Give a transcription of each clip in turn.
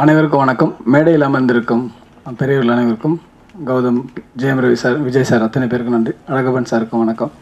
அனைவருக்கும் வணக்கம். மேடையில் அமர்ந்திருக்கும் பெரியவர்கள் அனைவருக்கும், கௌதம், ஜெயம் ரவி சார், விஜய் சார், அத்தனை பேருக்கும் நன்றி. அழகப்பன் சாருக்கும் வணக்கம்.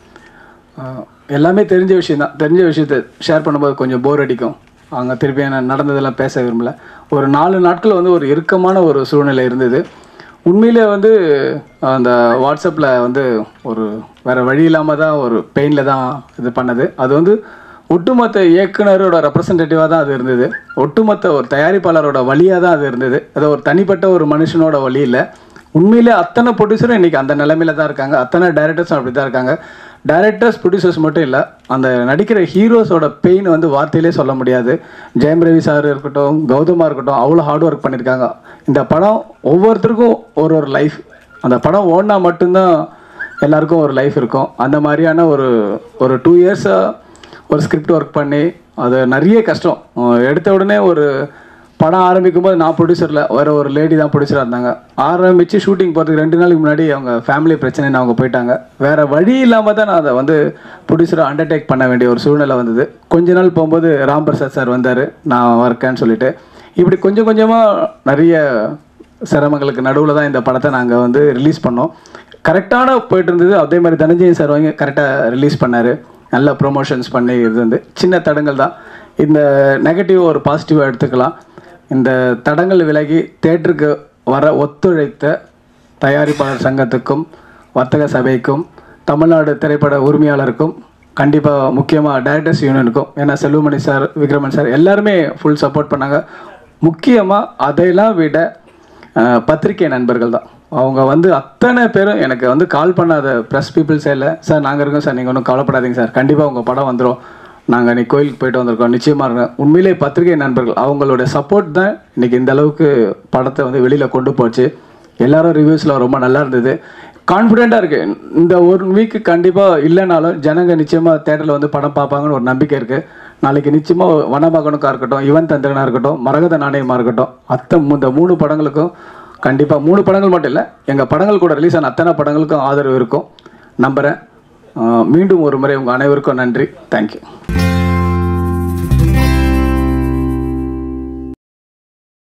எல்லாமே தெரிஞ்ச விஷயந்தான். தெரிஞ்ச விஷயத்தை ஷேர் பண்ணும்போது கொஞ்சம் போர் அடிக்கும். அவங்க திருப்பி நான் நடந்ததெல்லாம் பேச விரும்பல. ஒரு 4 நாட்கள் வந்து ஒரு இறுக்கமான ஒரு சூழ்நிலை இருந்தது. உண்மையிலே வந்து அந்த வாட்ஸ்அப்பில் வந்து ஒரு வேறு வழி இல்லாமல் தான் ஒரு பெயினில் தான் இது பண்ணது. அது வந்து ஒட்டுமொத்த இயக்குனரோட ரெப்ரசன்டேட்டிவாக தான் அது இருந்தது. ஒட்டுமொத்த ஒரு தயாரிப்பாளரோட வழியாக தான் அது இருந்தது. அது ஒரு தனிப்பட்ட ஒரு மனுஷனோட வழி இல்லை. உண்மையிலே அத்தனை ப்ரொடியூசரும் இன்றைக்கி அந்த நிலைமையில தான் இருக்காங்க. அத்தனை டைரக்டர்ஸும் அப்படி தான் இருக்காங்க. டைரக்டர்ஸ், ப்ரொடியூசர்ஸ் மட்டும் இல்லை, அந்த நடிக்கிற ஹீரோஸோட பெயின் வந்து வார்த்தையிலே சொல்ல முடியாது. ஜெயம் ரவி சார் இருக்கட்டும், கௌதமாக இருக்கட்டும், அவ்வளோ ஹார்ட் ஒர்க் பண்ணியிருக்காங்க. இந்த படம் ஒவ்வொருத்தருக்கும் ஒரு லைஃப். அந்த படம் ஓடினா மட்டும்தான் எல்லாருக்கும் ஒரு லைஃப் இருக்கும். அந்த மாதிரியான ஒரு 2 இயர்ஸாக ஒரு ஸ்கிரிப்ட் ஒர்க் பண்ணி அது நிறைய கஷ்டம். எடுத்த உடனே ஒரு படம் ஆரம்பிக்கும் போது நான் ப்ரொடியூசரில் வேறு ஒரு லேடி தான் ப்ரொடியூசராக இருந்தாங்க. ஆரம்பித்து ஷூட்டிங் போகிறதுக்கு 2 நாளைக்கு முன்னாடி அவங்க ஃபேமிலி பிரச்சனைன்னு அவங்க போயிட்டாங்க. வேறு வழி இல்லாமல் தான் நான் அதை வந்து ப்ரொடியூசரை அண்டர்டேக் பண்ண வேண்டிய ஒரு சூழ்நிலை வந்தது. கொஞ்ச நாள் போகும்போது ராம் பிரசாத் சார் வந்தார், நான் இருக்கேன்னு சொல்லிட்டு. இப்படி கொஞ்சம் கொஞ்சமாக நிறைய சிரமங்களுக்கு நடுவில் தான் இந்த படத்தை நாங்கள் வந்து ரிலீஸ் பண்ணோம். கரெக்டான போயிட்டு இருந்தது. அதே மாதிரி தனஞ்சயன் சார் வாங்கி கரெக்டாக ரிலீஸ் பண்ணார். நல்ல ப்ரொமோஷன்ஸ் பண்ணி இருந்து சின்ன தடங்கள் தான். இந்த நெகட்டிவ் ஒரு பாசிட்டிவாக எடுத்துக்கலாம். இந்த தடங்கள் விலகி தேட்டருக்கு வர ஒத்துழைத்த தயாரிப்பாளர் சங்கத்துக்கும், வர்த்தக சபைக்கும், தமிழ்நாடு திரைப்பட உரிமையாளருக்கும், கண்டிப்பாக முக்கியமாக டைரக்டர்ஸ் யூனியனுக்கும், ஏன்னா செல்வமணி சார், விக்ரமன் சார் எல்லாருமே ஃபுல் சப்போர்ட் பண்ணாங்க. முக்கியமாக அதையெல்லாம் விட பத்திரிகை நண்பர்கள் தான். அவங்க வந்து அத்தனை பேரும் எனக்கு வந்து கால் பண்ணாத ப்ரெஸ் பீப்புள்ஸே இல்லை. சார் நாங்கள் இருக்கோம் சார், நீங்கள் ஒன்றும் கவலைப்படாதீங்க சார், கண்டிப்பாக உங்கள் படம் வந்துடும், நாங்கள் இன்றைக்கி கோயிலுக்கு போயிட்டு வந்திருக்கோம், நிச்சயமாக இருக்கோம். உண்மையிலே பத்திரிகை நண்பர்கள் அவங்களோட சப்போர்ட் தான் இன்றைக்கி இந்த அளவுக்கு படத்தை வந்து வெளியில் கொண்டு போச்சு. எல்லோரும் ரிவ்யூஸில் ரொம்ப நல்லா இருந்தது. கான்ஃபிடெண்ட்டாக இருக்குது. இந்த 1 வீக்கு கண்டிப்பாக இல்லைனாலும் ஜனங்க நிச்சயமாக தேட்டரில் வந்து படம் பார்ப்பாங்கன்னு ஒரு நம்பிக்கை இருக்குது. நாளைக்கு நிச்சயமாக வனமகனுக்காக இருக்கட்டும், யுவன் தந்திரனாக இருக்கட்டும், மரகத நாணயமாக இருக்கட்டும், இந்த 3 படங்களுக்கும் கண்டிப்பாக 3 படங்கள் மட்டும் இல்லை, எங்கள் படங்கள் கூட ரிலீஸ் ஆன அத்தனை படங்களுக்கும் ஆதரவு இருக்கும் நம்புகிறேன். மீண்டும் ஒரு முறை உங்கள் அனைவருக்கும் நன்றி. தேங்க்யூ.